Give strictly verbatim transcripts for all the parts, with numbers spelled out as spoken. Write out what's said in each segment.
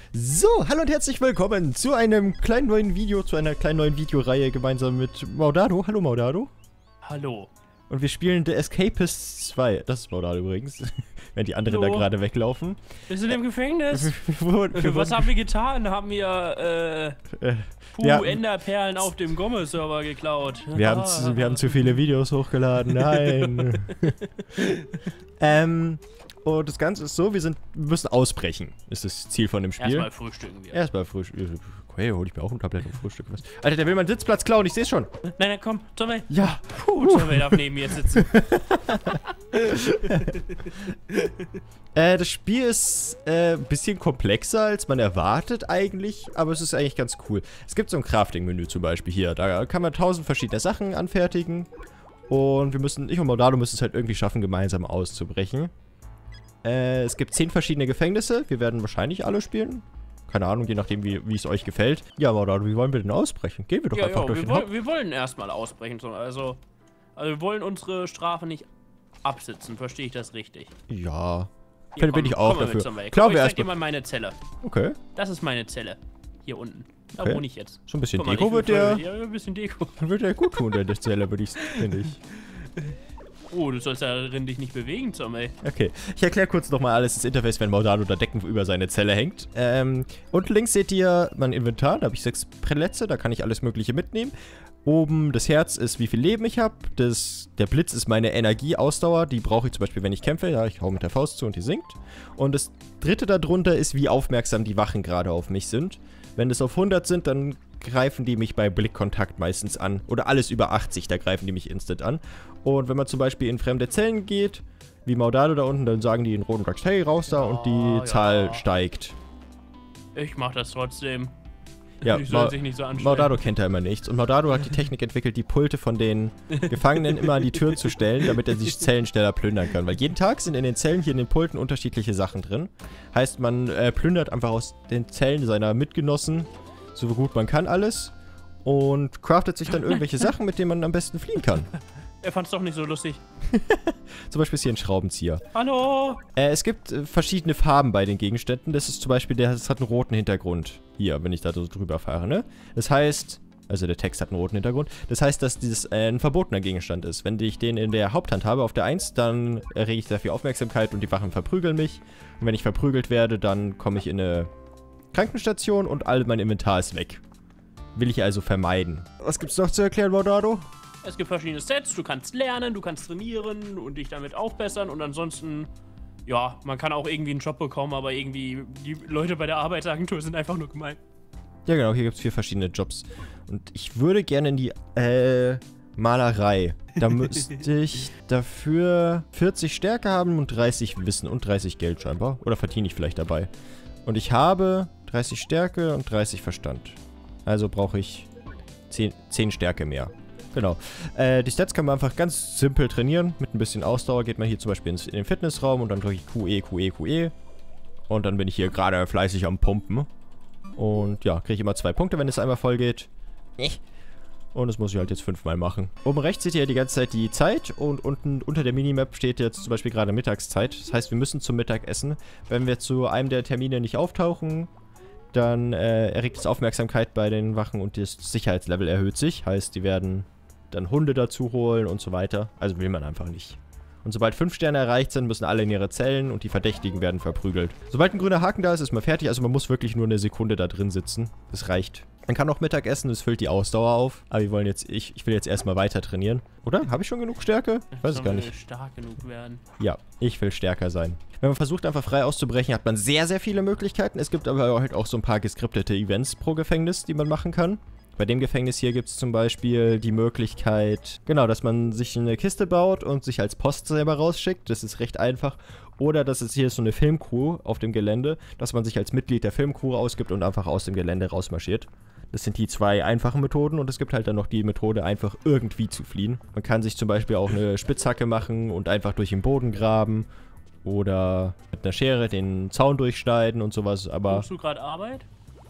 So, hallo und herzlich willkommen zu einem kleinen neuen Video, zu einer kleinen neuen Videoreihe gemeinsam mit Maudado. Hallo Maudado. Hallo. Und wir spielen The Escapists zwei. Das ist Maudado übrigens, wenn die anderen Hallo. da gerade weglaufen. Wir sind im Gefängnis. Wir wurden- wir Was wurden- haben wir getan? Haben wir, äh, äh, Puh, wir, Enderperlen auf dem Gomme-Server geklaut. wir, haben zu, wir haben zu viele Videos hochgeladen, nein. ähm, und das Ganze ist so, wir, sind, wir müssen ausbrechen, ist das Ziel von dem Spiel. Erstmal frühstücken wir. Erstmal frühstücken. Okay, hol ich mir auch ein Tablett und frühstücken. Was? Alter, der will meinen Sitzplatz klauen, ich seh's schon. Nein, nein, komm, Tommy. Ja. Puh, Tommy darf neben mir sitzen. Äh, das Spiel ist äh, ein bisschen komplexer, als man erwartet eigentlich, aber es ist eigentlich ganz cool. Es gibt so ein Crafting-Menü zum Beispiel hier. Da kann man tausend verschiedene Sachen anfertigen. Und wir müssen, ich und Maudado müssen es halt irgendwie schaffen, gemeinsam auszubrechen. Äh, es gibt zehn verschiedene Gefängnisse. Wir werden wahrscheinlich alle spielen. Keine Ahnung, je nachdem, wie, wie es euch gefällt. Ja, Maudado, wie wollen wir denn ausbrechen? Gehen wir doch Ja, einfach ja, durch wir, den woll, Haupt. wir wollen erstmal ausbrechen. so, Also, also, wir wollen unsere Strafe nicht absitzen. Verstehe ich das richtig? Ja. Hier, Bin komm, ich auch komm mal mit, dafür. Tommy. Klar, Komm, wir ich zeig dir erstmal. mal meine Zelle. Okay. Das ist meine Zelle. Hier unten. Da Okay. wohne ich jetzt. So ein bisschen Guck mal, Deko ich wird will- der, Ja, ein bisschen Deko. wird der gut tun, der Zelle, würde ich, finde ich. Oh, du sollst darin dich nicht bewegen, Tommy. Okay, ich erkläre kurz nochmal alles das Interface, wenn Maudado da Decken über seine Zelle hängt. Ähm, unten links seht ihr mein Inventar, da habe ich sechs Pellets, da kann ich alles mögliche mitnehmen. Oben das Herz ist, wie viel Leben ich habe. Der Blitz ist meine Energieausdauer, die brauche ich zum Beispiel, wenn ich kämpfe. Ja, ich hau mit der Faust zu und die sinkt. Und das dritte darunter ist, wie aufmerksam die Wachen gerade auf mich sind. Wenn es auf hundert sind, dann greifen die mich bei Blickkontakt meistens an. Oder alles über achtzig, da greifen die mich instant an. Und wenn man zum Beispiel in fremde Zellen geht, wie Maudado da unten, dann sagen die in roten Text, hey, raus da, Ja, und die ja. Zahl steigt. Ich mach das trotzdem. Ja, Die sollen Ma sich nicht so anstellen. Maudado kennt da immer nichts. Und Maudado hat die Technik entwickelt, die Pulte von den Gefangenen immer an die Tür zu stellen, damit er die Zellen schneller plündern kann. Weil jeden Tag sind in den Zellen hier in den Pulten unterschiedliche Sachen drin. Heißt, man äh, plündert einfach aus den Zellen seiner Mitgenossen so gut man kann alles und craftet sich dann irgendwelche Sachen, mit denen man am besten fliehen kann. Er fand's doch nicht so lustig. Zum Beispiel ist hier ein Schraubenzieher. Hallo? Äh, es gibt äh, verschiedene Farben bei den Gegenständen. Das ist zum Beispiel, der, das hat einen roten Hintergrund. Hier, wenn ich da so drüber fahre, ne? Das heißt, also der Text hat einen roten Hintergrund. Das heißt, dass dieses äh, ein verbotener Gegenstand ist. Wenn ich den in der Haupthand habe, auf der eins, dann errege ich sehr viel Aufmerksamkeit und die Wachen verprügeln mich. Und wenn ich verprügelt werde, dann komme ich in eine Krankenstation und all mein Inventar ist weg. Will ich also vermeiden. Was gibt's noch zu erklären, Maudado? Es gibt verschiedene Sets, du kannst lernen, du kannst trainieren und dich damit aufbessern und ansonsten, ja, man kann auch irgendwie einen Job bekommen, aber irgendwie die Leute bei der Arbeitsagentur sind einfach nur gemein. Ja genau, hier gibt es vier verschiedene Jobs. Und ich würde gerne in die, äh, Malerei. Da müsste ich dafür vierzig Stärke haben und dreißig Wissen und dreißig Geld scheinbar. Oder verdiene ich vielleicht dabei. Und ich habe dreißig Stärke und dreißig Verstand. Also brauche ich zehn, zehn Stärke mehr. Genau. Äh, die Stats kann man einfach ganz simpel trainieren. Mit ein bisschen Ausdauer geht man hier zum Beispiel ins, in den Fitnessraum und dann drücke ich Q E, Q E, Q E. Und dann bin ich hier gerade fleißig am Pumpen. Und ja, kriege ich immer zwei Punkte, wenn es einmal voll geht. Und das muss ich halt jetzt fünfmal machen. Oben rechts seht ihr ja die ganze Zeit die Zeit. Und unten unter der Minimap steht jetzt zum Beispiel gerade Mittagszeit. Das heißt, wir müssen zum Mittagessen. Wenn wir zu einem der Termine nicht auftauchen, dann äh, erregt es Aufmerksamkeit bei den Wachen und das Sicherheitslevel erhöht sich. Heißt, die werden dann Hunde dazu holen und so weiter. Also will man einfach nicht. Und sobald fünf Sterne erreicht sind, müssen alle in ihre Zellen und die Verdächtigen werden verprügelt. Sobald ein grüner Haken da ist, ist man fertig. Also man muss wirklich nur eine Sekunde da drin sitzen. Das reicht. Man kann auch Mittag essen, das füllt die Ausdauer auf. Aber wir wollen jetzt, ich, ich will jetzt erstmal weiter trainieren. Oder? Habe ich schon genug Stärke? Ich weiß es gar nicht. Stark genug werden. Ja, ich will stärker sein. Wenn man versucht, einfach frei auszubrechen, hat man sehr, sehr viele Möglichkeiten. Es gibt aber halt auch so ein paar geskriptete Events pro Gefängnis, die man machen kann. Bei dem Gefängnis hier gibt es zum Beispiel die Möglichkeit, genau, dass man sich eine Kiste baut und sich als Post selber rausschickt. Das ist recht einfach. Oder dass es hier ist so eine Filmcrew auf dem Gelände, dass man sich als Mitglied der Filmcrew ausgibt und einfach aus dem Gelände rausmarschiert. Das sind die zwei einfachen Methoden und es gibt halt dann noch die Methode, einfach irgendwie zu fliehen. Man kann sich zum Beispiel auch eine Spitzhacke machen und einfach durch den Boden graben oder mit einer Schere den Zaun durchschneiden und sowas, aber Machst du gerade Arbeit?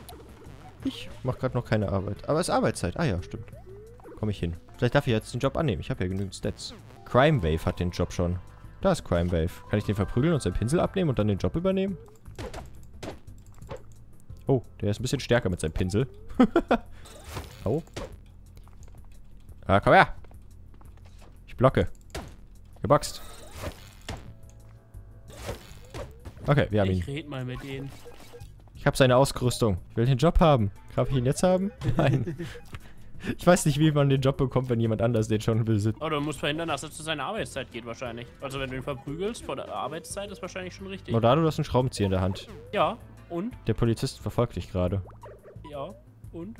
ich mache gerade noch keine Arbeit. Aber es ist Arbeitszeit. Ah ja, stimmt. Komme ich hin. Vielleicht darf ich jetzt den Job annehmen. Ich habe ja genügend Stats. Crime Wave hat den Job schon. Da ist Crime Wave. Kann ich den verprügeln und seinen Pinsel abnehmen und dann den Job übernehmen? Oh, der ist ein bisschen stärker mit seinem Pinsel. Oh. Ah, komm her. Ich blocke. Geboxt. Okay, wir haben ihn. Ich red mal mit denen. Ich habe seine Ausrüstung. Ich will den Job haben. Darf ich ihn jetzt haben? Nein. Ich weiß nicht, wie man den Job bekommt, wenn jemand anders den schon besitzt. Oh, du musst verhindern, dass er zu seiner Arbeitszeit geht wahrscheinlich. Also wenn du ihn verprügelst vor der Arbeitszeit, ist wahrscheinlich schon richtig. Modado, du hast einen Schraubenzieher in der Hand. Ja, und? Der Polizist verfolgt dich gerade. Ja, und?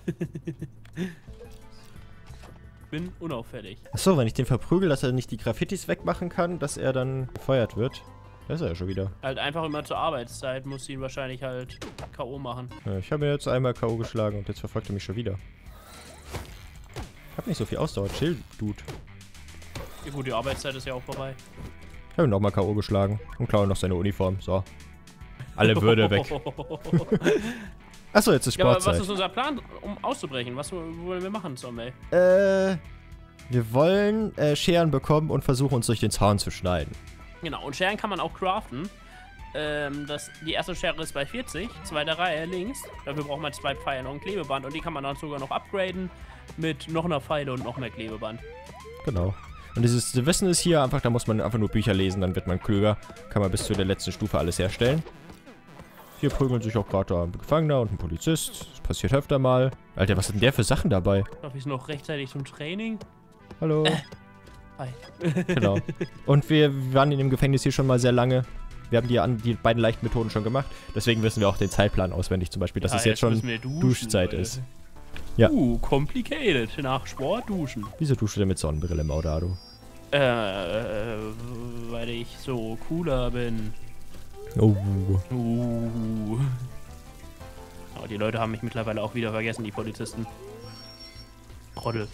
Bin unauffällig. Achso, wenn ich den verprügel, dass er nicht die Graffitis wegmachen kann, dass er dann gefeuert wird. Da ist er ja schon wieder. Halt einfach immer zur Arbeitszeit, muss ihn wahrscheinlich halt K O machen. Ja, ich habe mir jetzt einmal K O geschlagen und jetzt verfolgt er mich schon wieder. Ich hab nicht so viel Ausdauer. Chill, Dude. Ja gut, die Arbeitszeit ist ja auch vorbei. Ich habe ihn nochmal K O geschlagen und klaue noch seine Uniform. So. Alle Würde weg. Achso, jetzt ist Ja, aber Sportzeit. was ist unser Plan, um auszubrechen? Was wollen wir machen, Zombie? Äh, wir wollen äh, Scheren bekommen und versuchen uns durch den Zaun zu schneiden. Genau, und Scheren kann man auch craften. Ähm, das, die erste Schere ist bei vierzig, zweite Reihe links. Dafür braucht man zwei Pfeile und ein Klebeband. Und die kann man dann sogar noch upgraden mit noch einer Pfeile und noch mehr Klebeband. Genau. Und dieses Wissen ist hier einfach, da muss man einfach nur Bücher lesen, dann wird man klüger. Kann man bis zu der letzten Stufe alles herstellen. Hier prügeln sich auch gerade ein Gefangener und ein Polizist. Das passiert öfter mal. Alter, was hat denn der für Sachen dabei? Darf ich noch rechtzeitig zum Training? Hallo. Äh. Hi. Genau. Und wir waren in dem Gefängnis hier schon mal sehr lange. Wir haben die, an, die beiden leichten Methoden schon gemacht. Deswegen wissen wir auch den Zeitplan auswendig. Zum Beispiel, dass Ja, es jetzt, jetzt schon duschen, Duschzeit Leute. ist. Ja. Uh, complicated. Nach Sport duschen. Wieso duscht du denn mit Sonnenbrille, Maudado? Äh, weil ich so cooler bin. Oh. Uh. Aber die Leute haben mich mittlerweile auch wieder vergessen, die Polizisten. Roddel.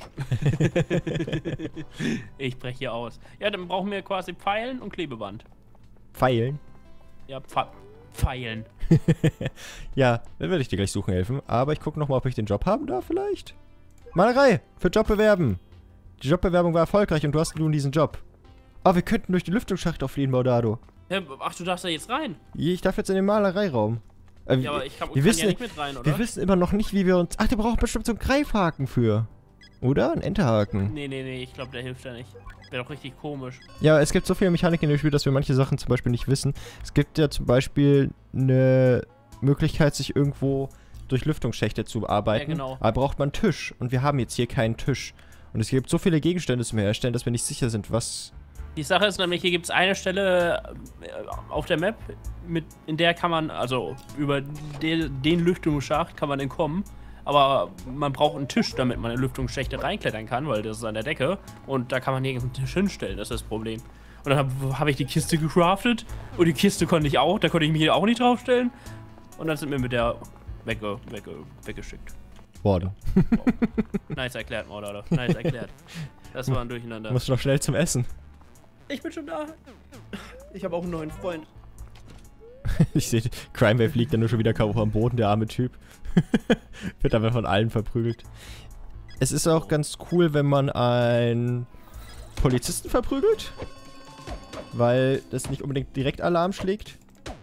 Ich breche hier aus. Ja, dann brauchen wir quasi Pfeilen und Klebeband. Pfeilen? Ja, Pfe Pfeilen. Ja, dann werde ich dir gleich suchen helfen. Aber ich gucke nochmal, ob ich den Job haben darf vielleicht. Malerei! Für Job bewerben! Die Jobbewerbung war erfolgreich und du hast nun diesen Job. Oh, wir könnten durch die Lüftungsschacht fliehen, Maudado. Ja, ach, du darfst da jetzt rein? Ich darf jetzt in den Malereiraum. Äh, Ja, aber ich kann, wir kann wissen, ja nicht mit rein, oder? Wir wissen immer noch nicht, wie wir uns... Ach, der braucht bestimmt so einen Greifhaken für. Oder? Ein Enterhaken. Nee, nee, nee, ich glaube, der hilft ja nicht. Wäre doch richtig komisch. Ja, es gibt so viele Mechaniken in dem Spiel, dass wir manche Sachen zum Beispiel nicht wissen. Es gibt ja zum Beispiel eine Möglichkeit, sich irgendwo durch Lüftungsschächte zu arbeiten. Ja, genau. Aber braucht man einen Tisch. Und wir haben jetzt hier keinen Tisch. Und es gibt so viele Gegenstände zum Herstellen, dass wir nicht sicher sind, was... Die Sache ist nämlich, hier gibt es eine Stelle äh, auf der Map, mit, in der kann man, also über de, den Lüftungsschacht kann man entkommen. Aber man braucht einen Tisch, damit man in Lüftungsschächte reinklettern kann, weil das ist an der Decke. Und da kann man nirgends einen Tisch hinstellen, das ist das Problem. Und dann habe hab ich die Kiste gecraftet. Und die Kiste konnte ich auch, da konnte ich mich hier auch nicht draufstellen. Und dann sind wir mit der wegge, wegge, weggeschickt. Worden. Wow. Nice erklärt, Mordor. Nice erklärt. Das war ein Durcheinander. Du musst noch schnell zum Essen. Ich bin schon da. Ich habe auch einen neuen Freund. Ich sehe, Crimewave liegt dann nur schon wieder K O am Boden, der arme Typ. Wird aber von allen verprügelt. Es ist auch ganz cool, wenn man einen Polizisten verprügelt. Weil das nicht unbedingt direkt Alarm schlägt.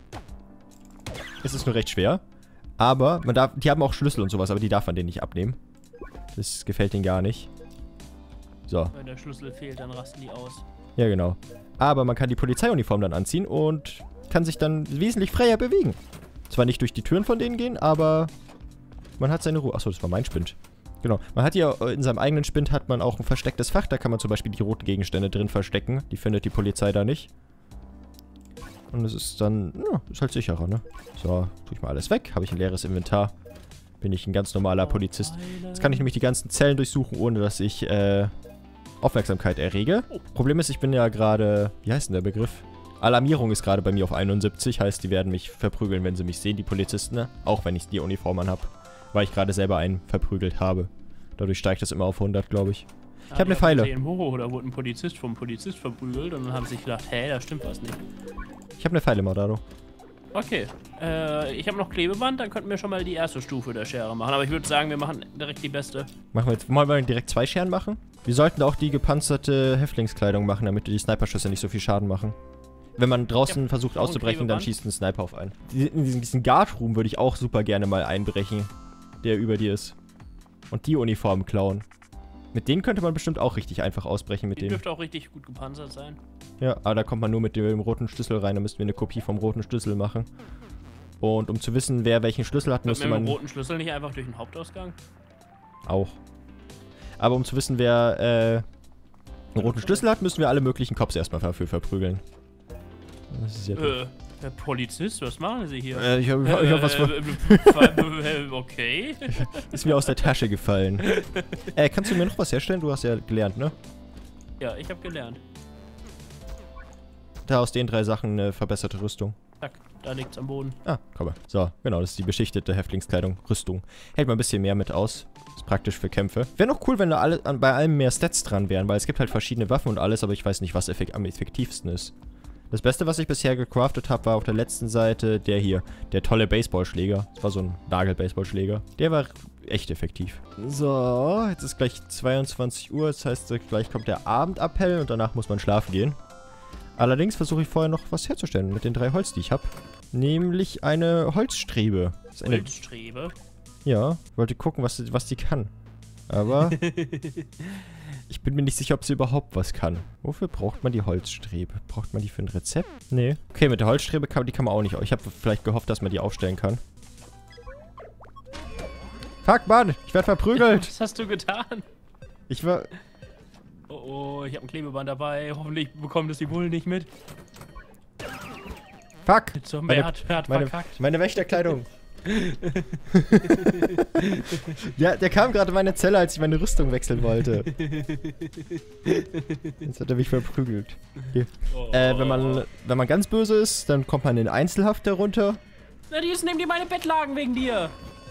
Es ist nur recht schwer. Aber man darf, die haben auch Schlüssel und sowas, aber die darf man denen nicht abnehmen. Das gefällt denen gar nicht. So. Wenn der Schlüssel fehlt, dann rasten die aus. Ja, genau. Aber man kann die Polizeiuniform dann anziehen und kann sich dann wesentlich freier bewegen. Zwar nicht durch die Türen von denen gehen, aber man hat seine Ruhe. Achso, das war mein Spind. Genau. Man hat ja in seinem eigenen Spind hat man auch ein verstecktes Fach. Da kann man zum Beispiel die roten Gegenstände drin verstecken. Die findet die Polizei da nicht. Und es ist dann, ja, ist halt sicherer, ne? So, tue ich mal alles weg. Habe ich ein leeres Inventar. Bin ich ein ganz normaler Polizist. Jetzt kann ich nämlich die ganzen Zellen durchsuchen, ohne dass ich, äh, Aufmerksamkeit errege. Problem ist, ich bin ja gerade, wie heißt denn der Begriff? Alarmierung ist gerade bei mir auf einundsiebzig, heißt, die werden mich verprügeln, wenn sie mich sehen, die Polizisten, ne? Auch wenn ich die Uniform an habe, weil ich gerade selber einen verprügelt habe. Dadurch steigt das immer auf hundert, glaube ich. Ich habe eine Pfeile. Gesehen, oh, da wurde ein Polizist vom Polizist verprügelt und dann haben sie sich gedacht, hä, da stimmt was nicht. Ich habe eine Pfeile, Maudado. Okay, äh, ich habe noch Klebeband, dann könnten wir schon mal die erste Stufe der Schere machen. Aber ich würde sagen, wir machen direkt die beste. Machen wir jetzt, wollen wir direkt zwei Scheren machen? Wir sollten auch die gepanzerte Häftlingskleidung machen, damit die Sniperschüsse nicht so viel Schaden machen. Wenn man draußen Ja, versucht auch ein auszubrechen, dann Klebeband. schießt ein Sniper auf einen. In diesen, diesen Guard-Room würde ich auch super gerne mal einbrechen, der über dir ist. Und die Uniformen klauen. Mit denen könnte man bestimmt auch richtig einfach ausbrechen mit Die denen. dürfte auch richtig gut gepanzert sein. Ja, aber da kommt man nur mit dem roten Schlüssel rein, da müssten wir eine Kopie vom roten Schlüssel machen. Und um zu wissen, wer welchen Schlüssel hat, Kommt müsste mit dem man... roten Schlüssel nicht einfach durch den Hauptausgang? Auch. Aber um zu wissen, wer äh, einen roten Schlüssel hat, müssen wir alle möglichen Cops erstmal dafür verprügeln. Das ist ja Äh, Herr Polizist, was machen Sie hier? äh, ich hab, ich hab, ich hab was... Äh, äh, okay. Ist mir aus der Tasche gefallen. äh, kannst du mir noch was herstellen? Du hast ja gelernt, ne? Ja, ich habe gelernt. Da aus den drei Sachen eine verbesserte Rüstung. Zack, da liegt's am Boden. Ah, komm mal. So, genau, das ist die beschichtete Häftlingskleidung. Rüstung. Hält mal ein bisschen mehr mit aus. Ist praktisch für Kämpfe. Wäre noch cool, wenn da alle, an, bei allem mehr Stats dran wären, weil es gibt halt verschiedene Waffen und alles, aber ich weiß nicht, was effekt, am effektivsten ist. Das Beste, was ich bisher gecraftet habe, war auf der letzten Seite der hier. Der tolle Baseballschläger. Das war so ein Nagel-Baseballschläger. Der war echt effektiv. So, jetzt ist gleich zweiundzwanzig Uhr. Das heißt, gleich kommt der Abendappell und danach muss man schlafen gehen. Allerdings versuche ich vorher noch was herzustellen mit den drei Holz, die ich habe. Nämlich eine Holzstrebe. Das ist eine, Holzstrebe. ja, wollte gucken, was, was die kann. Aber ich bin mir nicht sicher, ob sie überhaupt was kann. Wofür braucht man die Holzstrebe? Braucht man die für ein Rezept? Nee. Okay, mit der Holzstrebe kann, die kann man auch nicht. Ich habe vielleicht gehofft, dass man die aufstellen kann. Fuck, Mann! Ich werde verprügelt! Was hast du getan? Ich war... Oh, oh, ich habe ein Klebeband dabei. Hoffentlich bekommen das die Bullen nicht mit. Fuck! So, Meine- wer hat, wer hat Meine, verkackt? meine Wächterkleidung. Ja, der kam gerade in meine Zelle, als ich meine Rüstung wechseln wollte. Jetzt hat er mich verprügelt. Okay. Oh. Äh, wenn man, wenn man ganz böse ist, dann kommt man in Einzelhaft darunter. Na, die ist nehmen die meine Bettlagen wegen dir.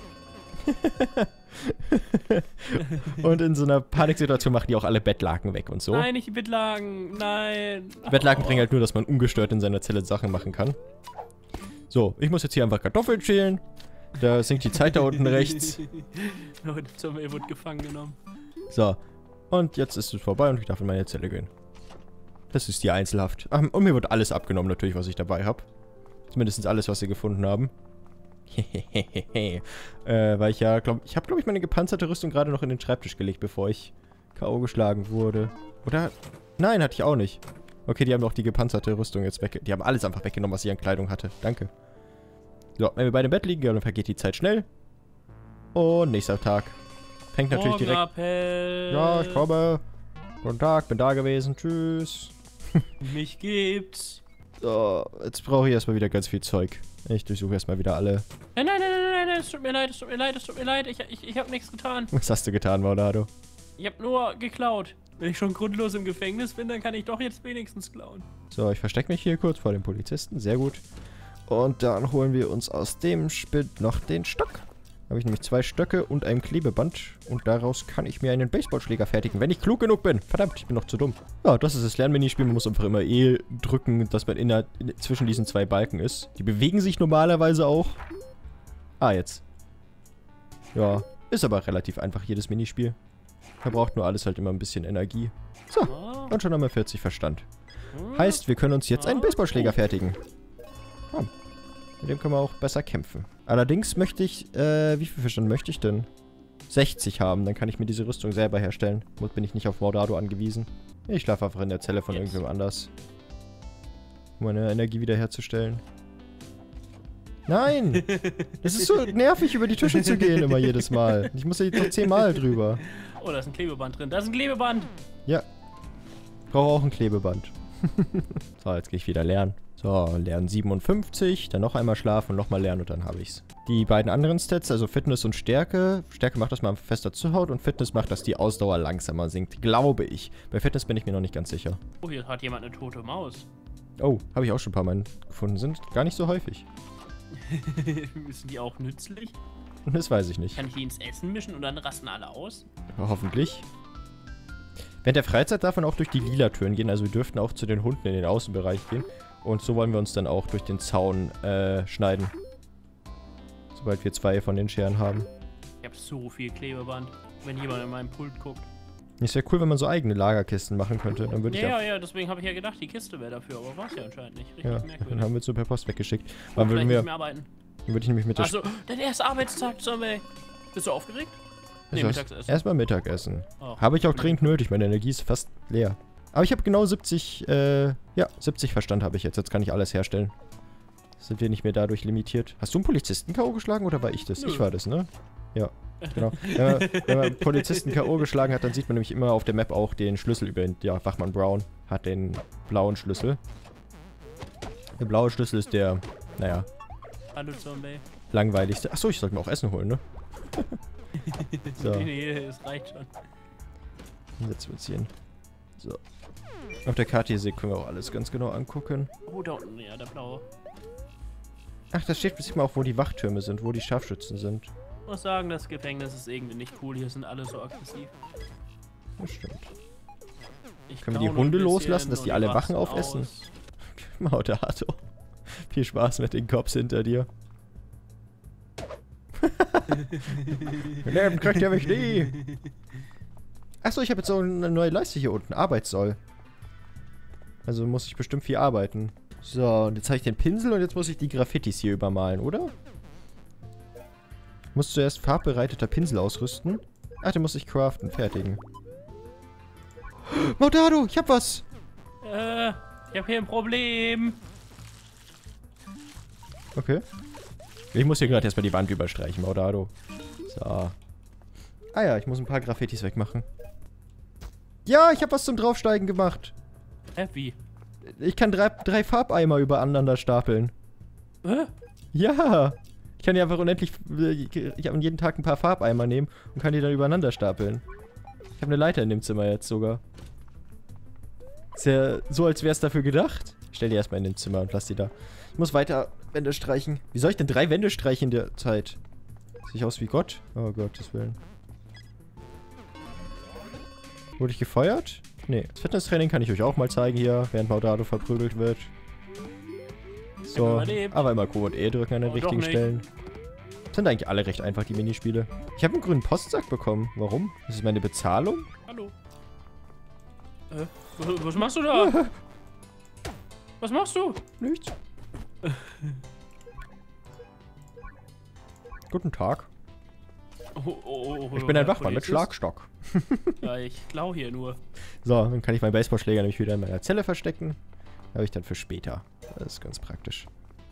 Und in so einer Paniksituation machen die auch alle Bettlaken weg und so. Nein, nicht die Bettlaken. Nein. Bettlaken bringen halt nur, dass man ungestört in seiner Zelle Sachen machen kann. So, ich muss jetzt hier einfach Kartoffeln schälen. Da sinkt die Zeit da unten rechts. Leute, Zombie wurde gefangen genommen. So, und jetzt ist es vorbei und ich darf in meine Zelle gehen. Das ist die Einzelhaft. Ach, und mir wird alles abgenommen natürlich, was ich dabei habe. Zumindest alles, was sie gefunden haben. Hehehehe. äh, weil ich ja, glaube ich, habe glaube ich meine gepanzerte Rüstung gerade noch in den Schreibtisch gelegt, bevor ich K O geschlagen wurde. Oder? Nein, hatte ich auch nicht. Okay, die haben doch die gepanzerte Rüstung jetzt weg. Die haben alles einfach weggenommen, was ich an Kleidung hatte. Danke. So, wenn wir beide im Bett liegen, ja, dann vergeht die Zeit schnell. Und nächster Tag. Fängt natürlich direkt... Morgenappell. Ja, ich komme. Guten Tag, bin da gewesen. Tschüss. Mich gibt's. So, jetzt brauche ich erstmal wieder ganz viel Zeug. Ich durchsuche erstmal wieder alle. Nein, nein, nein, nein, nein, es tut mir leid, es tut mir leid, es tut mir leid. Ich, ich, ich habe nichts getan. Was hast du getan, Maunado? Ich habe nur geklaut. Wenn ich schon grundlos im Gefängnis bin, dann kann ich doch jetzt wenigstens klauen. So, ich verstecke mich hier kurz vor dem Polizisten. Sehr gut. Und dann holen wir uns aus dem Spind noch den Stock. Da habe ich nämlich zwei Stöcke und ein Klebeband. Und daraus kann ich mir einen Baseballschläger fertigen, wenn ich klug genug bin. Verdammt, ich bin noch zu dumm. Ja, das ist das Lernminispiel. Man muss einfach immer E drücken, dass man in der, in, zwischen diesen zwei Balken ist. Die bewegen sich normalerweise auch. Ah, jetzt. Ja, ist aber relativ einfach, jedes Minispiel. Verbraucht nur alles halt immer ein bisschen Energie. So, Oh. und schon haben wir vierzig Verstand. Hm. Heißt, wir können uns jetzt einen Ah. Baseballschläger fertigen. Oh. Mit dem können wir auch besser kämpfen. Allerdings möchte ich, äh, wie viel Verstand möchte ich denn? sechzig haben, dann kann ich mir diese Rüstung selber herstellen. Muss bin ich nicht auf Maunado angewiesen. Ich schlafe einfach in der Zelle von Jetzt. irgendwem anders. Um meine Energie wiederherzustellen. Nein! Das ist so nervig, über die Tische zu gehen immer jedes Mal. Ich muss ja jetzt noch zehnmal drüber. Oh, da ist ein Klebeband drin. Da ist ein Klebeband. Ja. Brauche auch ein Klebeband. So, jetzt gehe ich wieder lernen. So, lernen siebenundfünfzig, dann noch einmal schlafen und nochmal lernen und dann habe ich's. Die beiden anderen Stats, also Fitness und Stärke. Stärke macht, dass man fester zuhaut und Fitness macht, dass die Ausdauer langsamer sinkt. Glaube ich. Bei Fitness bin ich mir noch nicht ganz sicher. Oh, hier hat jemand eine tote Maus. Oh, habe ich auch schon ein paar Mal gefunden. Sind gar nicht so häufig. Sind die auch nützlich? Das weiß ich nicht. Kann ich die ins Essen mischen und dann rasten alle aus? Hoffentlich. Während der Freizeit darf man auch durch die lila Türen gehen. Also wir dürften auch zu den Hunden in den Außenbereich gehen. Und so wollen wir uns dann auch durch den Zaun äh, schneiden. Sobald wir zwei von den Scheren haben. Ich habe so viel Klebeband, wenn jemand in meinem Pult guckt. Es wäre cool, wenn man so eigene Lagerkisten machen könnte. Dann würde ich Ja, auch, ja, ja, deswegen habe ich ja gedacht, die Kiste wäre dafür, aber war es ja anscheinend nicht. Richtig ja, merkwürdig. dann haben wir es so per Post weggeschickt. Und Dann würden vielleicht wir, nicht mehr arbeiten. dann würde ich nämlich mit der Also, dein erster Arbeitstag, Zombie. Bist du aufgeregt? Nee, Sch- Mittagessen. Erstmal Mittagessen. Oh. Habe ich auch dringend nötig, meine Energie ist fast leer. Aber ich habe genau siebzig, äh, ja, siebzig Verstand habe ich jetzt. Jetzt kann ich alles herstellen. Sind wir nicht mehr dadurch limitiert. Hast du einen Polizisten K O geschlagen oder war ich das? Nö. Ich war das, ne? Ja, genau. Wenn man, wenn man einen Polizisten K O geschlagen hat, dann sieht man nämlich immer auf der Map auch den Schlüssel über den, ja, Wachmann Brown hat den blauen Schlüssel. Der blaue Schlüssel ist der, naja, Hallo, Zombie. langweiligste. Achso, ich sollte mir auch Essen holen, ne? So. Nee, nee, es reicht schon. Dann setzen wir uns hier hin. So. Auf der Karte hier können wir auch alles ganz genau angucken. Oh, da unten, ja, der blaue. Ach, da steht bis mal auch, wo die Wachtürme sind, wo die Scharfschützen sind. Ich muss sagen, das Gefängnis ist irgendwie nicht cool. Hier sind alle so aggressiv. Das stimmt. Ich Können wir die klau noch Hunde ein loslassen, dass bisschen die und alle rasten Wachen aufessen? aus. Maudato. Viel Spaß mit den Cops hinter dir. Leben kriegt ihr mich nie. Achso, ich habe jetzt so eine neue Leiste hier unten. Arbeitssoll. Also muss ich bestimmt viel arbeiten. So, und jetzt habe ich den Pinsel und jetzt muss ich die Graffitis hier übermalen, oder? Ich muss zuerst farbbereiteter Pinsel ausrüsten. Ach, den muss ich craften. Fertigen. Maudado, ich hab was. Äh, ich habe hier ein Problem. Okay. Ich muss hier gerade erstmal die Wand überstreichen, Maudado. So. Ah ja, ich muss ein paar Graffitis wegmachen. Ja, ich habe was zum Draufsteigen gemacht. Hä, wie? Ich kann drei, drei Farbeimer übereinander stapeln. Hä? Ja. Ich kann die einfach unendlich... Ich habe jeden Tag ein paar Farbeimer nehmen und kann die dann übereinander stapeln. Ich habe eine Leiter in dem Zimmer jetzt sogar. Ist ja so, als wäre es dafür gedacht. Ich stell die erstmal in dem Zimmer und lass die da. Ich muss weiter Wände streichen. Wie soll ich denn drei Wände streichen in der Zeit? Sehe ich aus wie Gott? Oh Gottes Willen. Wurde ich gefeuert? Nee. Das Fitnesstraining kann ich euch auch mal zeigen hier, während Maudado verprügelt wird. So, aber immer Q und E drücken an den Oh, richtigen doch nicht. Stellen. Sind eigentlich alle recht einfach, die Minispiele. Ich habe einen grünen Postsack bekommen. Warum? Das ist meine Bezahlung? Hallo. Äh, was, was machst du da? Was machst du? Nichts. Guten Tag. Oh, oh, oh, Ich bin ein Herr Wachmann mit Polizist. Schlagstock. Ja, ich klau hier nur. So, dann kann ich meinen Baseballschläger nämlich wieder in meiner Zelle verstecken. Habe ich dann für später. Das ist ganz praktisch.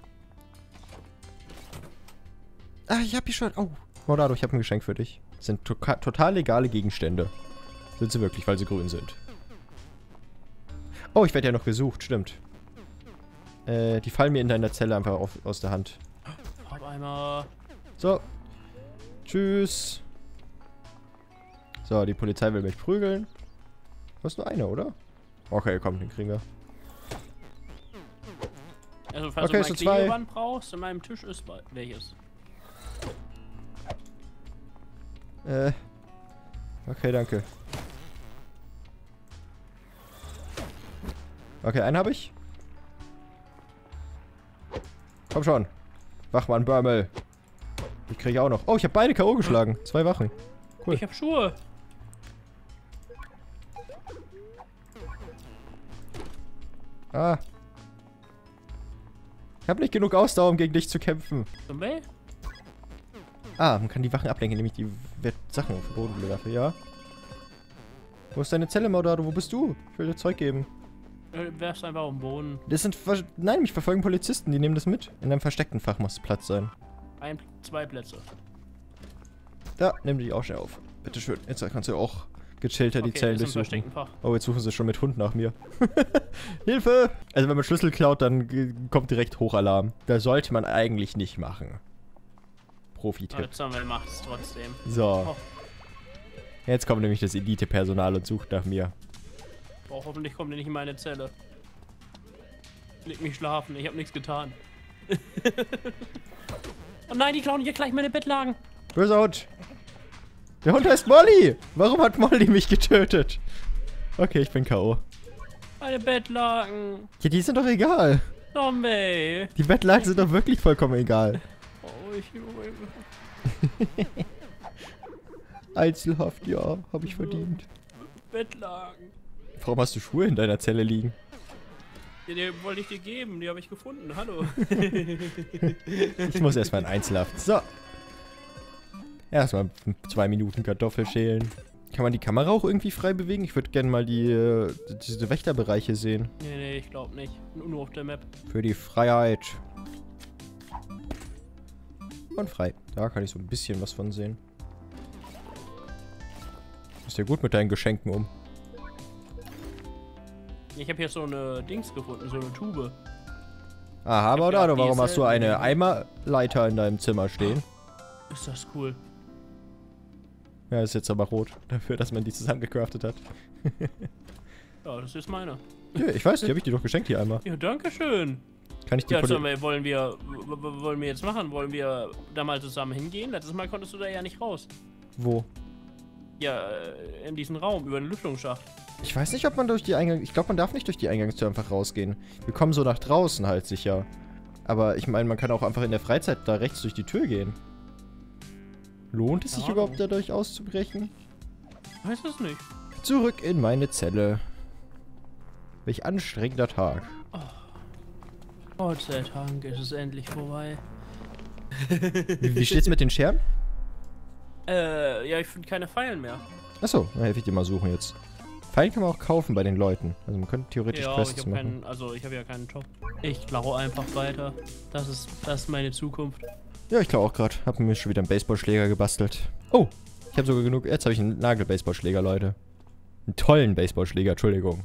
Ah, ich hab hier schon... Oh, Maudado, ich habe ein Geschenk für dich. Das sind to total legale Gegenstände. Sind sie wirklich, weil sie grün sind. Oh, ich werde ja noch gesucht, stimmt. Äh, die fallen mir in deiner Zelle einfach auf, aus der Hand. Hab einmal. So. Tschüss. So, die Polizei will mich prügeln. Du hast nur eine, oder? Okay, komm, den kriegen wir. Also, falls Okay, du so mal zwei. Klebeband brauchst, in meinem Tisch ist bei- welches. Äh. Okay, danke. Okay, einen habe ich. Komm schon. Wachmann Börmel. Ich kriege auch noch. Oh, ich habe beide K O geschlagen. Zwei Wachen. Cool. Ich hab Schuhe. Ah. Ich habe nicht genug Ausdauer, um gegen dich zu kämpfen. Zombie? Ah, man kann die Wachen ablenken, nämlich die Wett- Sachen auf den Boden werfen, ja. Wo ist deine Zelle, Maudado? Wo bist du? Ich will dir Zeug geben. Äh, Werfst einfach auf den Boden. Das sind... Ver Nein, mich verfolgen Polizisten, die nehmen das mit. In einem versteckten Fach muss Platz sein. Ein, zwei Plätze. Da, nimm die auch schnell auf. Bitteschön. Jetzt kannst du auch gechillter die Okay, Zellen ist im durchsuchen. versteckten Fach. Oh, jetzt suchen sie schon mit Hund nach mir. Hilfe! Also wenn man Schlüssel klaut, dann g- kommt direkt Hochalarm. Das sollte man eigentlich nicht machen. Profi-Tipp. Aber Zombie macht es trotzdem. So. Oh. Jetzt kommt nämlich das Elite-Personal und sucht nach mir. Oh, hoffentlich kommt ihr nicht in meine Zelle. Leg mich schlafen, ich hab nichts getan. Oh nein, die klauen hier gleich meine Bettlagen. Böser Hund! Der Hund heißt Molly! Warum hat Molly mich getötet? Okay, ich bin K O. Meine Bettlagen. Ja, die sind doch egal. Zombie. Die Bettlaken sind doch wirklich vollkommen egal. Oh, ich... Einzelhaft, ja, habe ich verdient. Bett lagen. Warum hast du Schuhe in deiner Zelle liegen? Ja, die wollte ich dir geben, die habe ich gefunden. Hallo. Ich muss erstmal in Einzelhaft. So. Erstmal zwei Minuten Kartoffel schälen. Kann man die Kamera auch irgendwie frei bewegen? Ich würde gerne mal die, äh, diese Wächterbereiche sehen. Nee, nee, ich glaube nicht. Nur auf der Map. Für die Freiheit. Und frei. Da kann ich so ein bisschen was von sehen. Ist ja gut mit deinen Geschenken um. Ich habe hier so eine Dings gefunden, so eine Tube. Aha, aber da, warum hast du eine Eimerleiter in deinem Zimmer stehen? Ist das cool. Ja, ist jetzt aber rot. Dafür, dass man die zusammengecraftet hat. Ja, das ist meine. Ja, ich weiß, die habe ich dir doch geschenkt, die Eimer. Ja, danke schön. Kann ich die Ja, Poli- sollen wir, wollen wir, w- wollen wir jetzt machen? Wollen wir da mal zusammen hingehen? Letztes Mal konntest du da ja nicht raus. Wo? Ja, äh, in diesen Raum, über den Lüftungsschacht. Ich weiß nicht, ob man durch die Eingang... Ich glaube, man darf nicht durch die Eingangstür einfach rausgehen. Wir kommen so nach draußen halt sicher. Aber ich meine, man kann auch einfach in der Freizeit da rechts durch die Tür gehen. Lohnt es sich Ja, überhaupt dadurch auszubrechen? Weiß es nicht. Zurück in meine Zelle. Welch anstrengender Tag. Gott sei Dank ist es endlich vorbei. Wie, wie steht's mit den Scheren? Äh, ja, ich finde keine Pfeilen mehr. Achso, dann helfe ich dir mal suchen jetzt. Pfeilen kann man auch kaufen bei den Leuten. Also man könnte theoretisch Ja, aber ich Quests habe machen. keinen, also ich habe ja keinen Job. Ich klaue einfach weiter. Das ist, das ist meine Zukunft. Ja, ich glaube auch gerade. Hab mir schon wieder einen Baseballschläger gebastelt. Oh, ich habe sogar genug. Jetzt habe ich einen Nagel-Baseballschläger, Leute. Einen tollen Baseballschläger, Entschuldigung.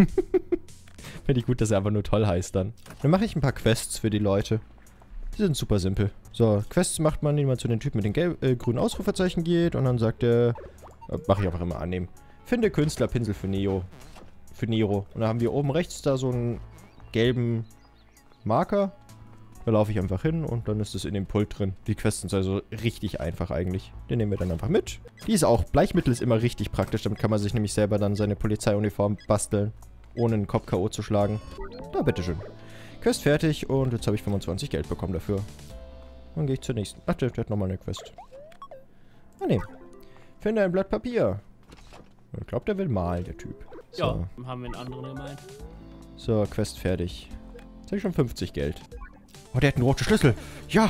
Finde ich gut, dass er einfach nur toll heißt dann. Dann mache ich ein paar Quests für die Leute. Die sind super simpel. So, Quests macht man, indem man zu den Typen mit den gelb, äh, grünen Ausrufezeichen geht und dann sagt er, äh, mache ich einfach immer annehmen. Finde Künstlerpinsel für Neo. Für Nero. Und dann haben wir oben rechts da so einen gelben Marker. Da laufe ich einfach hin und dann ist es in dem Pult drin. Die Quests sind also richtig einfach eigentlich. Den nehmen wir dann einfach mit. Die ist auch, Bleichmittel ist immer richtig praktisch. Damit kann man sich nämlich selber dann seine Polizeiuniform basteln. Ohne einen Kopf K O zu schlagen. Da, bitteschön. Quest fertig und jetzt habe ich fünfundzwanzig Geld bekommen dafür. Dann gehe ich zur nächsten. Ach, der, der hat nochmal eine Quest. Ah, ne. Finde ein Blatt Papier. Ich glaube, der will malen, der Typ. So. Ja, haben wir einen anderen gemeint. So, Quest fertig. Jetzt habe ich schon fünfzig Geld. Oh, der hat einen roten Schlüssel. Ja.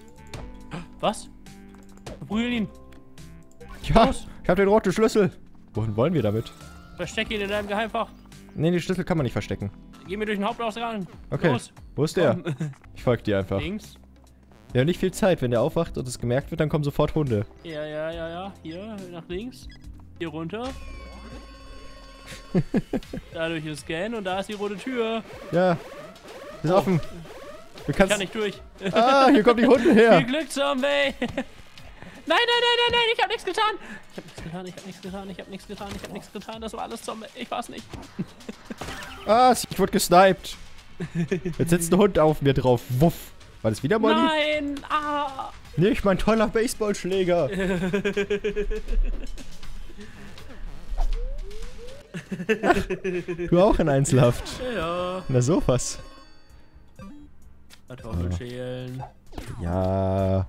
Was? Verprügel ihn. Ja, Los. ich habe den roten Schlüssel. Wohin wollen wir damit? Versteck ihn in deinem Geheimfach. Ne, den Schlüssel kann man nicht verstecken. Geh mir durch den Hauptausgang. Okay. Los. Wo ist der? Komm. Ich folge dir einfach. Links. Wir haben nicht viel Zeit. Wenn der aufwacht und es gemerkt wird, dann kommen sofort Hunde. Ja, ja, ja, ja. Hier, nach links. Hier runter. Da durch den Scan und da ist die rote Tür. Ja. Ist Oh. offen. Du Ich kannst... kann nicht durch. Ah, hier kommen die Hunde her. Viel Glück, Zombie. Nein, nein, nein, nein, nein, ich hab nichts getan. Ich hab nichts getan, ich hab nichts getan, ich hab nichts getan, ich hab nichts getan. Das war alles Zombie. Ich war's nicht. Ah, ich wurde gesniped. Jetzt sitzt ein Hund auf mir drauf. Wuff. War das wieder Molly? Nein! Ah! Nicht mein toller Baseballschläger. Ach, du auch in Einzelhaft. Ja. Na sowas. Kartoffeln schälen. Ja.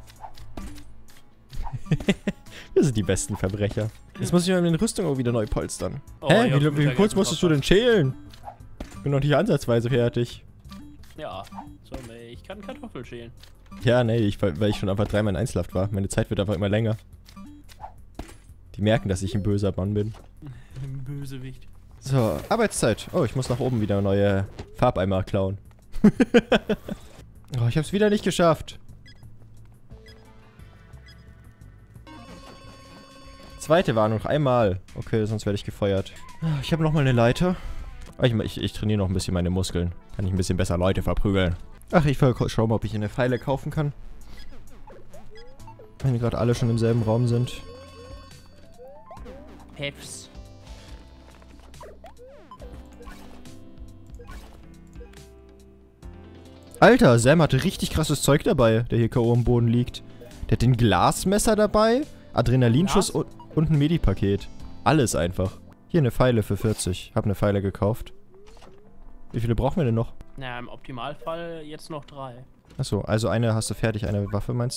Wir sind die besten Verbrecher. Jetzt muss ich mal meine Rüstung auch wieder neu polstern. Oh, Hä? ich Wie, hab wie Mittagessen kurz musstest du denn schälen? Bin noch nicht ansatzweise fertig. Ja, Zombie, ich kann Kartoffeln schälen. Ja, nee, ich, weil ich schon einfach dreimal in Einzelhaft war. Meine Zeit wird einfach immer länger. Die merken, dass ich ein böser Mann bin. Ein Bösewicht. So, Arbeitszeit. Oh, ich muss nach oben wieder neue Farbeimer klauen. Oh, ich hab's wieder nicht geschafft. Zweite Warnung, noch einmal. Okay, sonst werde ich gefeuert. Ich habe noch mal eine Leiter. Ich, ich, ich trainiere noch ein bisschen meine Muskeln. Kann ich ein bisschen besser Leute verprügeln. Ach, ich schau mal, ob ich eine Pfeile kaufen kann. Wenn die gerade alle schon im selben Raum sind. Peps. Alter, Sam hatte richtig krasses Zeug dabei, der hier K O am Boden liegt. Der hat den Glasmesser dabei, Adrenalinschuss Glas? und, und ein Medi-Paket. Alles einfach. Hier eine Pfeile für vierzig. Hab eine Pfeile gekauft. Wie viele brauchen wir denn noch? Na, im Optimalfall jetzt noch drei. Achso, also eine hast du fertig, eine Waffe meinst du?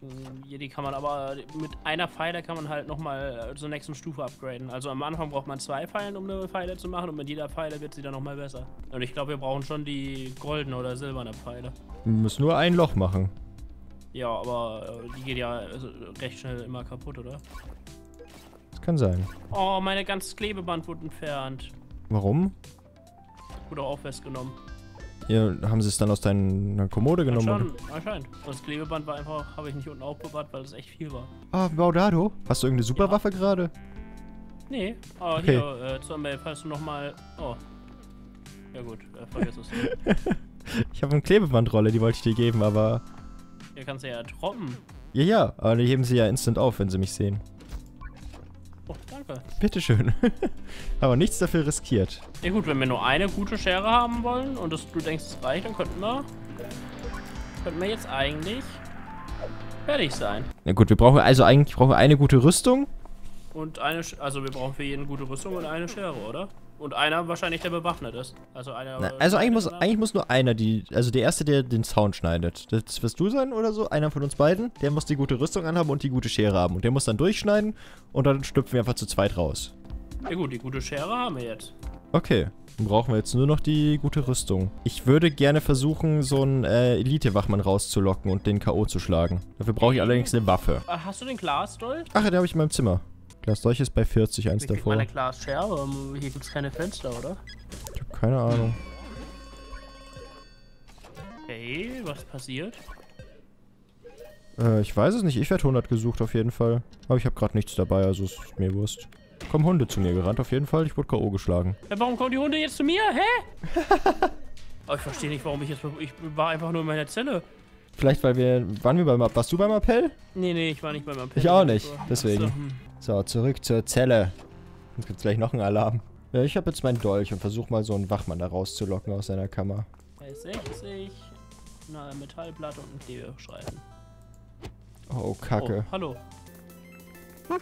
Die kann man aber mit einer Pfeile kann man halt nochmal zur nächsten Stufe upgraden. Also am Anfang braucht man zwei Pfeilen, um eine Pfeile zu machen und mit jeder Pfeile wird sie dann nochmal besser. Und ich glaube, wir brauchen schon die goldene oder silberne Pfeile. Wir müssen nur ein Loch machen. Ja, aber äh, die geht ja also, recht schnell immer kaputt, oder? Das kann sein. Oh, meine ganze Klebeband wurde entfernt. Warum? Wurde auch festgenommen. Ja, haben sie es dann aus deiner Kommode genommen? Anscheinend, anscheinend. Das Klebeband war einfach, habe ich nicht unten aufbewahrt, weil es echt viel war. Ah, Baudado? Hast du irgendeine Superwaffe ja. gerade? Nee, aber okay. hier, äh, Zombie, falls du nochmal... Oh. Ja gut, äh, vergiss es. Ich habe eine Klebebandrolle, die wollte ich dir geben, aber... Hier kannst du ja droppen. Ja, ja, aber die heben sie ja instant auf, wenn sie mich sehen. Oh, danke. Bitteschön. Aber nichts dafür riskiert. Ja gut, wenn wir nur eine gute Schere haben wollen und das, du denkst, es reicht, dann könnten wir... Könnten wir jetzt eigentlich fertig sein. Na gut, wir brauchen also eigentlich brauchen wir eine gute Rüstung. Und eine... Sch also wir brauchen für jeden gute Rüstung und eine Schere, oder? Und einer wahrscheinlich, der bewaffnet ist. Also einer... Na, also eigentlich muss, eigentlich muss nur einer die... Also der Erste, der den Zaun schneidet. Das wirst du sein oder so? Einer von uns beiden. Der muss die gute Rüstung anhaben und die gute Schere haben. Und der muss dann durchschneiden und dann schlüpfen wir einfach zu zweit raus. Ja gut, die gute Schere haben wir jetzt. Okay. Dann brauchen wir jetzt nur noch die gute Rüstung. Ich würde gerne versuchen, so einen äh, Elite-Wachmann rauszulocken und den K O zu schlagen. Dafür brauche ich allerdings eine Waffe. Hast du den Glasdolch? Ach, den habe ich in meinem Zimmer. Glasdolch ist bei vierzig, eins Wie davor. Eine Glasschere? Hier gibt es keine Fenster, oder? Ich habe keine Ahnung. Okay, was passiert? Äh, ich weiß es nicht. Ich werde hundert gesucht auf jeden Fall. Aber ich habe gerade nichts dabei, also ist mir Wurst. Kommen Hunde zu mir gerannt auf jeden Fall. Ich wurde K O geschlagen. Ja, warum kommen die Hunde jetzt zu mir? Hä? Aber ich verstehe nicht, warum ich jetzt... Ich war einfach nur in meiner Zelle. Vielleicht, weil wir... Waren wir beim... Warst du beim Appell? Nee, nee, ich war nicht beim Appell. Ich auch nicht. So. Deswegen. So, hm. So, zurück zur Zelle. Jetzt gibt's gleich noch einen Alarm. Ja, ich habe jetzt meinen Dolch und versuche mal so einen Wachmann da rauszulocken aus seiner Kammer. Bei sechzig, eine Metallplatte und ein Klebestreifen. Oh, Kacke. Oh, hallo. Hm.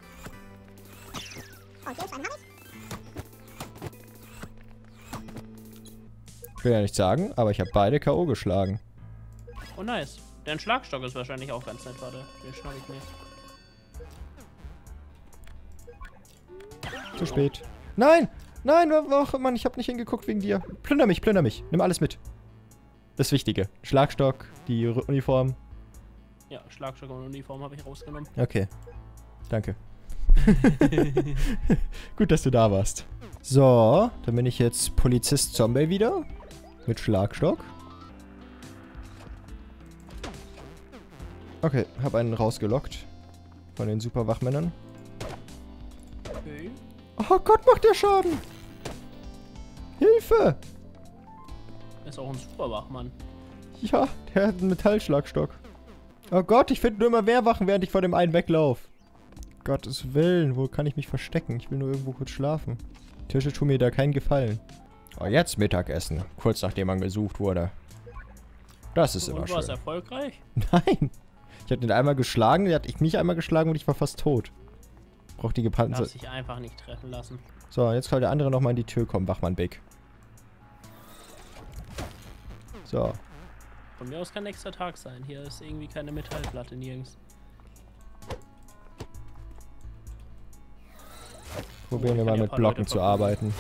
Oh, Klebestreifen hab ich. Ich will ja nicht sagen, aber ich habe beide K O geschlagen. Oh, nice. Dein Schlagstock ist wahrscheinlich auch ganz nett, warte. Den schnapp ich mir. Zu spät. Nein! Nein! Oh, Mann, ich habe nicht hingeguckt wegen dir. Plünder mich, plünder mich. Nimm alles mit. Das Wichtige. Schlagstock, die Uniform. Ja, Schlagstock und Uniform habe ich rausgenommen. Okay. Danke. Gut, dass du da warst. So, dann bin ich jetzt Polizist Zombie wieder. Mit Schlagstock. Okay, habe einen rausgelockt. Von den Superwachmännern. Okay. Oh Gott, macht der Schaden! Hilfe! Ist auch ein Superwachmann. Ja, der hat einen Metallschlagstock. Oh Gott, ich finde nur immer Wehrwachen, während ich vor dem einen weglauf. Gottes Willen, wo kann ich mich verstecken? Ich will nur irgendwo kurz schlafen. Tische tun mir da keinen Gefallen. Oh, jetzt Mittagessen. Kurz nachdem man gesucht wurde. Das ist immer Und war es schön. erfolgreich? Nein! Ich habe den einmal geschlagen, der hat ich mich einmal geschlagen und ich war fast tot. Braucht die gepanzerte... Darf sich einfach nicht treffen lassen. So, jetzt soll der andere nochmal in die Tür kommen, Wachmann Big. So. Von mir aus kann nächster Tag sein. Hier ist irgendwie keine Metallplatte nirgends. Probieren Oh, wir ich mal kann mit ja Blocken Leute zu verprügeln. arbeiten.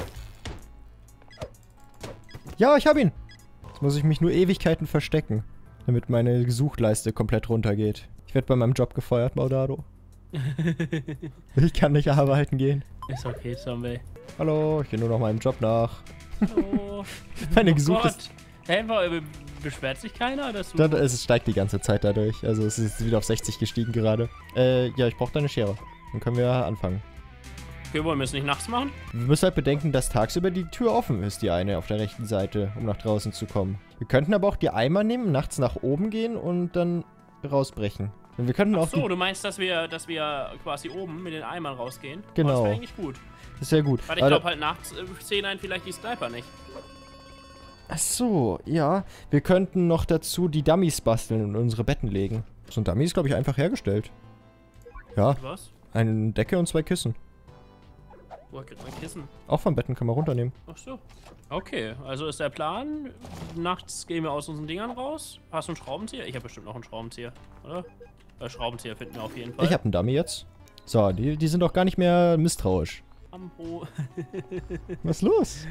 Ja, ich hab ihn! Jetzt muss ich mich nur Ewigkeiten verstecken, damit meine Gesuchleiste komplett runtergeht. Ich werde bei meinem Job gefeuert, Baudado. Ich kann nicht arbeiten gehen. Ist okay, Zombie. Hallo, ich gehe nur noch meinem Job nach. Oh, Meine oh Gesuch Gott. ist... Hey, be- beschwert sich keiner, dass du... Da, es steigt die ganze Zeit dadurch. Also es ist wieder auf sechzig gestiegen gerade. Äh, ja, ich brauche deine Schere. Dann können wir anfangen. Okay, wollen wir es nicht nachts machen? Wir müssen halt bedenken, dass tagsüber die Tür offen ist, die eine auf der rechten Seite, um nach draußen zu kommen. Wir könnten aber auch die Eimer nehmen, nachts nach oben gehen und dann rausbrechen. Und wir könnten Ach auch so, die... du meinst, dass wir, dass wir quasi oben mit den Eimern rausgehen? Genau. Oh, das wäre eigentlich gut. Das ist ja gut. Weil ich glaube halt nachts äh, sehen einen vielleicht die Sniper nicht. Ach so, ja. Wir könnten noch dazu die Dummies basteln und unsere Betten legen. So ein Dummy ist, glaube ich, einfach hergestellt. Ja, Was? eine Decke und zwei Kissen. Woher kriegt man Kissen? Auch vom Betten kann man runternehmen. Ach so. Okay, also ist der Plan, nachts gehen wir aus unseren Dingern raus. Hast du einen Schraubenzieher? Ich habe bestimmt noch einen Schraubenzieher, oder? Bei Schraubenzieher finden wir auf jeden Fall. Ich habe einen Dummy jetzt. So, die, die sind doch gar nicht mehr misstrauisch. Ambo. Was ist los?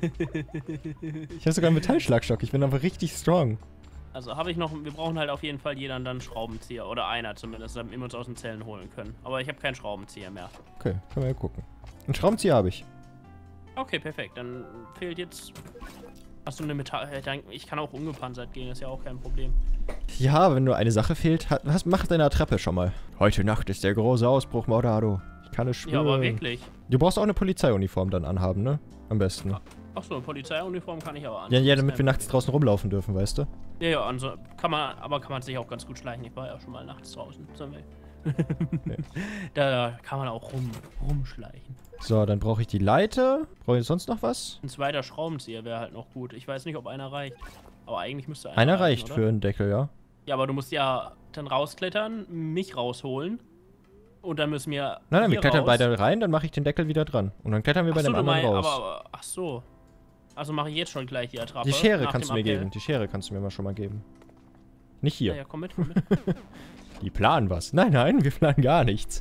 Ich habe sogar einen Metallschlagstock. Ich bin einfach richtig strong. Also habe ich noch, wir brauchen halt auf jeden Fall jeder dann einen Schraubenzieher. Oder einer zumindest, damit wir uns aus den Zellen holen können. Aber ich habe keinen Schraubenzieher mehr. Okay, können wir ja gucken. Einen Schraubenzieher habe ich. Okay, perfekt. Dann fehlt jetzt... Hast du eine Metall... Ich kann auch ungepanzert gehen, ist ja auch kein Problem. Ja, wenn nur eine Sache fehlt, hat, hast, mach deine Treppe schon mal. Heute Nacht ist der große Ausbruch, Mordado. Ich kann es schwören. Ja, aber wirklich. Du brauchst auch eine Polizeiuniform dann anhaben, ne? Am besten. Achso, eine Polizeiuniform kann ich aber an. Ja, ja, damit wir nachts draußen rumlaufen dürfen, weißt du? Ja, ja, also kann man, aber kann man sich auch ganz gut schleichen. Ich war ja schon mal nachts draußen. Nee. Da kann man auch rum, rumschleichen. So, dann brauche ich die Leiter. Brauche ich sonst noch was? Ein zweiter Schraubenzieher wäre halt noch gut. Ich weiß nicht, ob einer reicht. Aber eigentlich müsste einer Einer reichen, reicht oder? für einen Deckel, ja. Ja, aber du musst ja dann rausklettern, mich rausholen. Und dann müssen wir. Nein, nein, wir hier klettern raus. beide rein, dann mache ich den Deckel wieder dran. Und dann klettern wir bei Ach so, dem du anderen mein, raus. aber, aber, ach so. Also mache ich jetzt schon gleich die Attrappe. Die Schere nach kannst du dem mir Appell. geben. Die Schere kannst du mir mal schon mal geben. Nicht hier. Ja, ja, komm mit, komm mit. Die planen was. Nein, nein, wir planen gar nichts.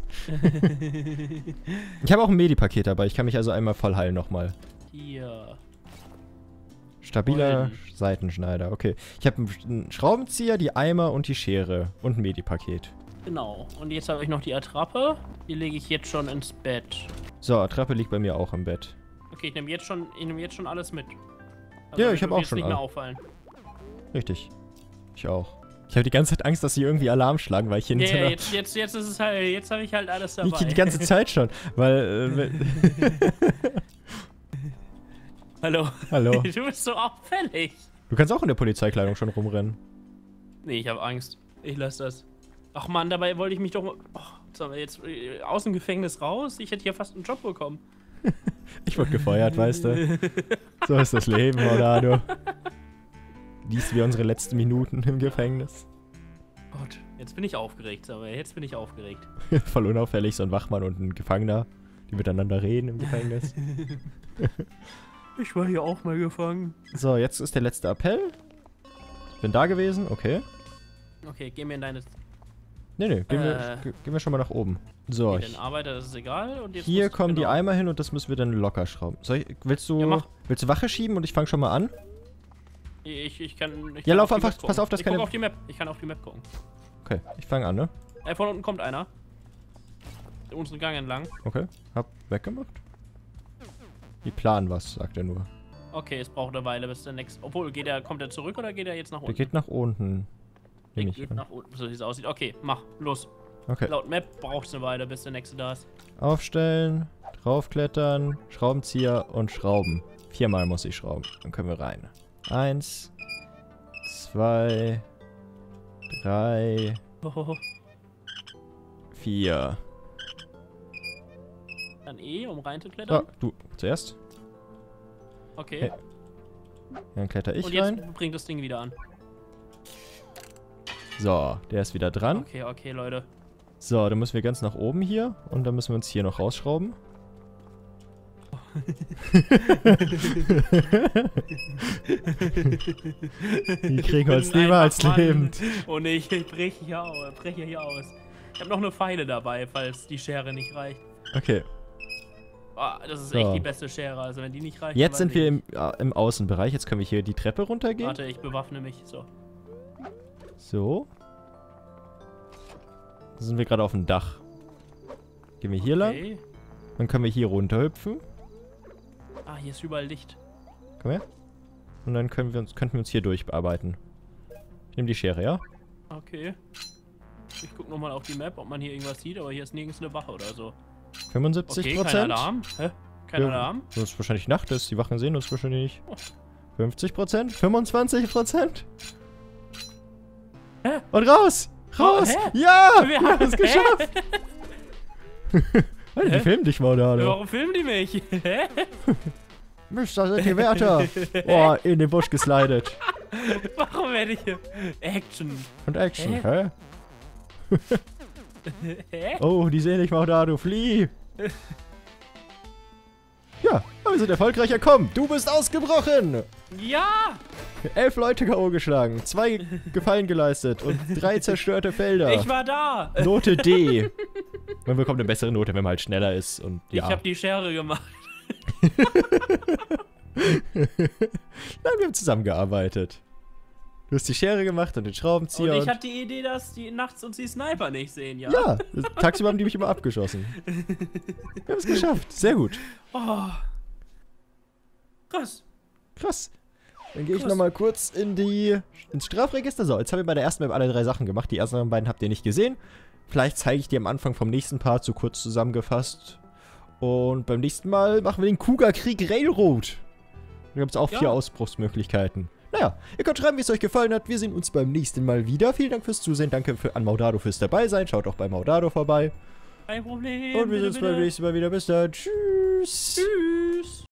Ich habe auch ein Medipaket dabei. Ich kann mich also einmal voll heilen nochmal. Hier. Stabiler Wollen. Seitenschneider. Okay. Ich habe einen Schraubenzieher, die Eimer und die Schere. Und ein Medipaket. Genau. Und jetzt habe ich noch die Attrappe. Die lege ich jetzt schon ins Bett. So, Attrappe liegt bei mir auch im Bett. Okay, ich nehme jetzt schon, ich nehme jetzt schon alles mit. Also Ja, mir ich habe wird auch jetzt schon nicht mehr alle. auffallen. Richtig. Ich auch. Ich habe die ganze Zeit Angst, dass sie irgendwie Alarm schlagen, weil ich hier Ja, in so ja, einer... jetzt, jetzt, jetzt ist es halt, jetzt habe ich halt alles dabei. Die, die ganze Zeit schon, weil... Äh, Hallo. Hallo. Du bist so auffällig. Du kannst auch in der Polizeikleidung schon rumrennen. Nee, ich habe Angst. Ich lasse das. Ach man, dabei wollte ich mich doch mal... Oh, sollen wir jetzt äh, aus dem Gefängnis raus? Ich hätte hier fast einen Job bekommen. Ich wurde gefeuert, weißt du. So ist das Leben, Mordado. Liest wir unsere letzten Minuten im Gefängnis. Gott, jetzt bin ich aufgeregt, aber jetzt bin ich aufgeregt. Voll unauffällig, so ein Wachmann und ein Gefangener, die miteinander reden im Gefängnis. Ich war hier auch mal gefangen. So, jetzt ist der letzte Appell. Bin da gewesen, okay. Okay, geh mir in deine... Nee, nee, gehen, Äh. wir, ge- gehen wir schon mal nach oben. So, Okay, den Arbeiter, das ist egal. Und jetzt hier muss- kommen die genau. Eimer hin und das müssen wir dann locker schrauben. Soll ich, willst du, Ja, mach. willst du Wache schieben und ich fange schon mal an? Ich, ich kann... Ich Ja, kann lauf auf die einfach- Map gucken. pass auf, dass ich guck keine- auf die Map. Ich kann auf die Map gucken. Okay, ich fange an, ne? Äh, von unten kommt einer. Unseren Gang entlang. Okay, hab weggemacht. Die planen was, sagt er nur. Okay, es braucht eine Weile, bis der nächste... Obwohl, geht er, kommt er zurück oder geht er jetzt nach Der unten? geht nach unten. Der Nehme ich geht an. nach unten, so wie es aussieht. Okay, mach, los. Okay. Laut Map braucht es eine Weile, bis der nächste da ist. Aufstellen, draufklettern, Schraubenzieher und Schrauben. Viermal muss ich schrauben. Dann können wir rein. Eins, zwei, drei, Hohoho. vier. Dann E, um So, reinzuklettern. du zuerst. Okay. Hey, Dann kletter ich Und jetzt rein. bringt das Ding wieder an. So, der ist wieder dran. Okay, okay, Leute. So, dann müssen wir ganz nach oben hier. Und dann müssen wir uns hier noch rausschrauben. Die kriegen wir uns bin niemals einfach Mann. lebend. Oh nee, ich breche hier, au- breche hier aus. Ich habe noch eine Pfeile dabei, falls die Schere nicht reicht. Okay, Ah, das ist So. echt die beste Schere, also wenn die nicht reicht... jetzt dann sind weiß wir ich im, äh, im Außenbereich. Jetzt können wir hier die Treppe nicht. runtergehen. Warte, ich bewaffne mich. So. So. Da sind wir gerade auf dem Dach. Gehen wir hier lang. Okay. Dann können wir hier runterhüpfen. Ah, hier ist überall Licht. Komm her. Und dann können wir uns, könnten wir uns hier durchbearbeiten. Ich nehme die Schere, ja? Okay. Ich guck nochmal auf die Map, ob man hier irgendwas sieht, aber hier ist nirgends eine Wache oder so. fünfundsiebzig Okay, Prozent. kein Alarm. Hä? Kein Ja, Alarm? Weil es wahrscheinlich Nacht ist. Die Wachen sehen uns wahrscheinlich nicht. Oh. fünfzig Prozent? fünfundzwanzig Prozent? Hä? Und raus! Raus! hä? Ja! Wir Wir haben- haben es geschafft! Alter, die Hä? filmen dich mal da. Warum filmen die mich? Hä? Mister sind die Wärter. Oh, in den Busch geslidet. Warum werde ich hier... Action. Und Action, Hä? hä? Hä? Oh, die sehen dich mal da, du flieh. Ja, wir sind erfolgreich erkommen. Du bist ausgebrochen. Ja! Elf Leute K O geschlagen, zwei Gefallen geleistet und drei zerstörte Felder. Ich war da! Note D. Man bekommt eine bessere Note, wenn man halt schneller ist und ja. Ich habe die Schere gemacht. Nein, wir haben zusammengearbeitet. Du hast die Schere gemacht und den Schraubenzieher. Und ich und hatte die Idee, dass die nachts uns die Sniper nicht sehen, ja? ja, tagsüber haben die mich immer abgeschossen. Wir haben es geschafft. Sehr gut. Oh. Krass. Krass. Dann gehe ich Krass. nochmal kurz in die, ins Strafregister. So, jetzt haben wir bei der ersten Map alle drei Sachen gemacht. Die ersten beiden habt ihr nicht gesehen. Vielleicht zeige ich die am Anfang vom nächsten Part so kurz zusammengefasst. Und beim nächsten Mal machen wir den Cougar-Krieg Railroad. Da gibt es auch Ja. vier Ausbruchsmöglichkeiten. Naja, ihr könnt schreiben, wie es euch gefallen hat. Wir sehen uns beim nächsten Mal wieder. Vielen Dank fürs Zusehen. Danke für, an Maudado fürs Dabeisein. Schaut auch bei Maudado vorbei. Kein Problem. Und wir bitte, sehen uns beim bitte. nächsten Mal wieder. Bis dann. Tschüss. Tschüss.